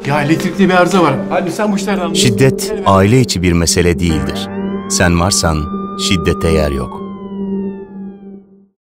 Ya elektrikte bir arıza var. Hadi sen bu işlerden anlıyorsun. Şiddet aile içi bir mesele değildir. Sen varsan şiddete yer yok.